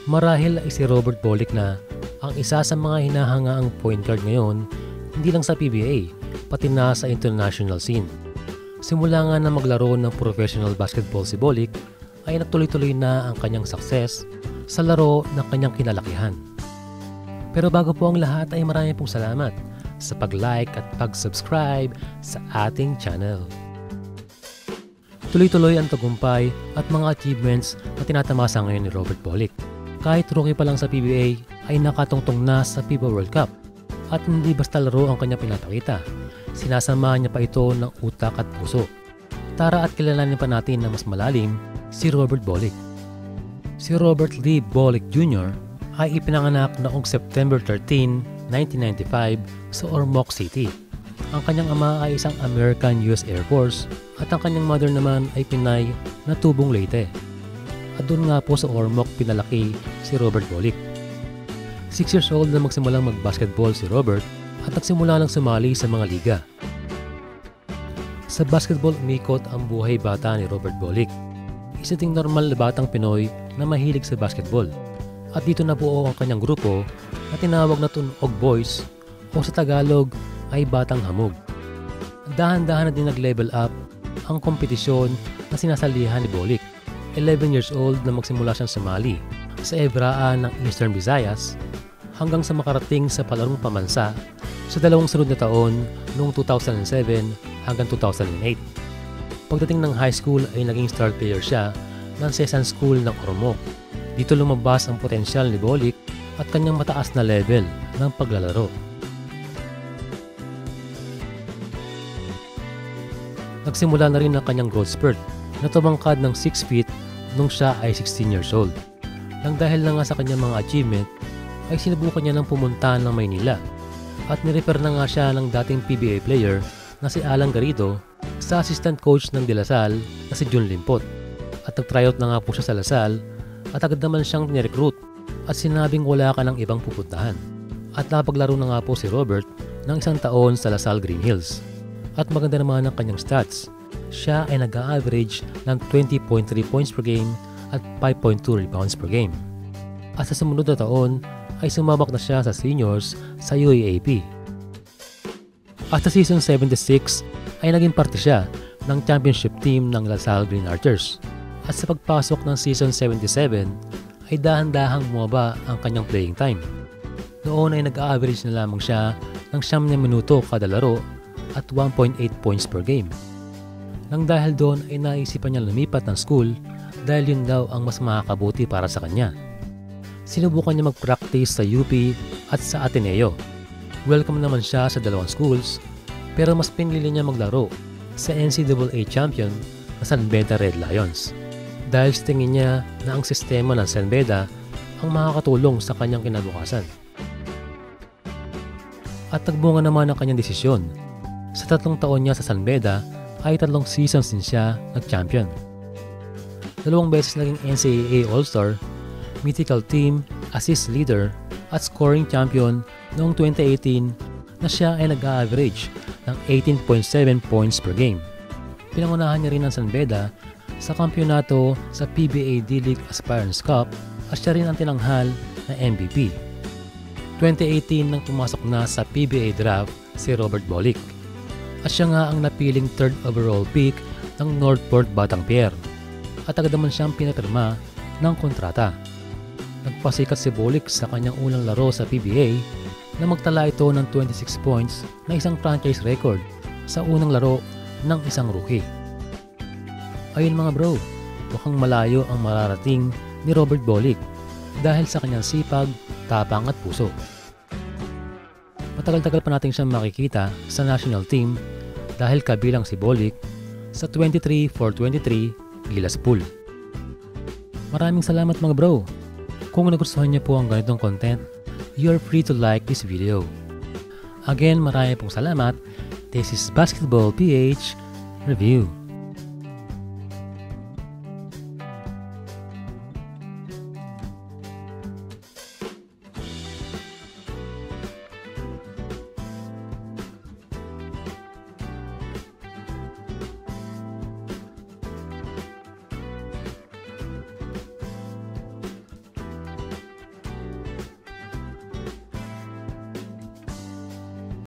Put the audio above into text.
Marahil ay si Robert Bolick na ang isa sa mga hinahangaang point guard ngayon, hindi lang sa PBA, pati na sa international scene. Simula nga na maglaro ng professional basketball si Bolick, ay nagtuloy-tuloy na ang kanyang success sa laro ng kanyang kinalakihan. Pero bago po ang lahat ay marami pong salamat sa pag-like at pag-subscribe sa ating channel. Tuloy-tuloy ang tagumpay at mga achievements na tinatamasa ngayon ni Robert Bolick. Kahit rookie pa lang sa PBA ay nakatungtong na sa FIBA World Cup at hindi basta laro ang kanyang pinapakita. Sinasamahan niya pa ito ng utak at puso. Tara at kilalanin pa natin na mas malalim si Robert Bolick. Si Robert Lee Bollick Jr. ay ipinanganak noong September 13, 1995 sa Ormoc City. Ang kanyang ama ay isang American US Air Force at ang kanyang mother naman ay Pinay na tubong Leyte. At doon nga po sa Ormoc pinalaki si Robert Bolick. 6 years old na magsimulang mag-basketball si Robert at nagsimula lang sumali sa mga liga. Sa basketball umikot ang buhay bata ni Robert Bolick. Isa ding normal na batang Pinoy na mahilig sa basketball. At dito na buo ang kanyang grupo na tinawag na Tunog Boys o sa Tagalog ay Batang Hamog. Dahan-dahan na din nag-level up ang kompetisyon na sinasalihan ni Bolick. 11 years old na magsimula siyang sumali sa Evraan ng Eastern Visayas hanggang sa makarating sa palarong pamansa sa dalawang sunod na taon noong 2007 hanggang 2008. Pagdating ng high school ay naging star player siya ng Sesan School ng Ormoc. Dito lumabas ang potensyal ni Bolick at kanyang mataas na level ng paglalaro. Nagsimula na rin ang kanyang growth spurt na tumangkad ng 6 feet nung siya ay 16 years old. Nang dahil na nga sa kanyang mga achievement, ay sinubukan niya ng pumunta ng Maynila at nirefer na nga siya ng dating PBA player na si Alan Garrido sa assistant coach ng De La Salle na si John Limpot. At nag-tryout na nga po siya sa La Salle at agad naman siyang nirecruit at sinabing wala ka ng ibang pupuntahan. At napaglaro na nga po si Robert ng 1 taon sa La Salle Green Hills. At maganda naman ang kanyang stats. Siya ay nag-a-average ng 20.3 points per game at 5.2 rebounds per game. At sa sumunod na taon ay sumabak na siya sa seniors sa UAAP. At sa season 76 ay naging parte siya ng championship team ng La Salle Green Archers. At sa pagpasok ng season 77 ay dahan-dahang bumaba ang kanyang playing time. Noon ay nag-a-average na lamang siya ng 9 minuto kada laro at 1.8 points per game. Nang dahil doon ay naisipan niya lumipat ng school dahil yun daw ang mas makakabuti para sa kanya. Sinubukan niya mag-practice sa UP at sa Ateneo. Welcome naman siya sa dalawang schools pero mas pinili niya maglaro sa NCAA champion na San Beda Red Lions. Dahil sa tingin niya na ang sistema ng San Beda ang makakatulong sa kanyang kinabukasan. At nagbunga naman ang kanyang desisyon. Sa 3 taon niya sa San Beda ay 3 seasons din siya nag-champion. 2 beses naging NCAA All-Star, mythical team, assist leader, at scoring champion noong 2018 na siya ay nag-a-average ng 18.7 points per game. Pinangunahan niya rin ang San Beda sa kampyonato sa PBA D-League Aspirants Cup at siya rin ang tinanghal na MVP. 2018 nang pumasok na sa PBA draft si Robert Bolick. At siya nga ang napiling 3rd overall pick ng Northport Batangpier at agad naman siyang pinapirma ng kontrata. Nagpasikat si Bolick sa kanyang unang laro sa PBA na magtala ito ng 26 points na isang franchise record sa unang laro ng isang rookie. Ayun mga bro, mukhang malayo ang mararating ni Robert Bolick dahil sa kanyang sipag, tapang at puso. Matagal-tagal pa natin siyang makikita sa national team dahil kabilang si Bolick sa 23-for-23 Gilas Pool. Maraming salamat mga bro. Kung nagustuhan niyo po ang ganitong content, you're free to like this video. Again, marami pong salamat. This is Basketball PH Review.